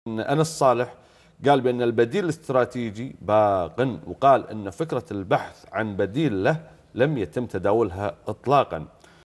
أنس صالح قال بأن البديل الاستراتيجي باق، وقال أن فكرة البحث عن بديل له لم يتم تداولها إطلاقا.